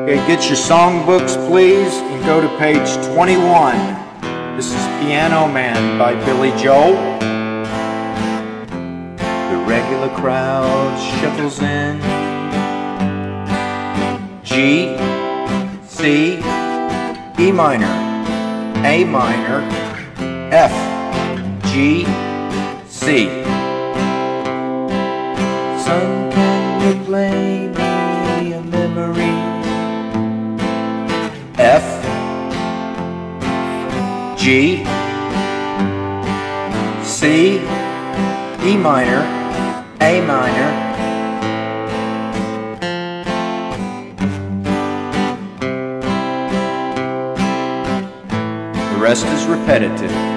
Okay, get your songbooks, please, and go to page 21. This is Piano Man by Billy Joel. The regular crowd shuffles in. G, C, E minor, A minor, F, G, C. Son, can you play me a memory? F, G, C, E minor, A minor. The rest is repetitive.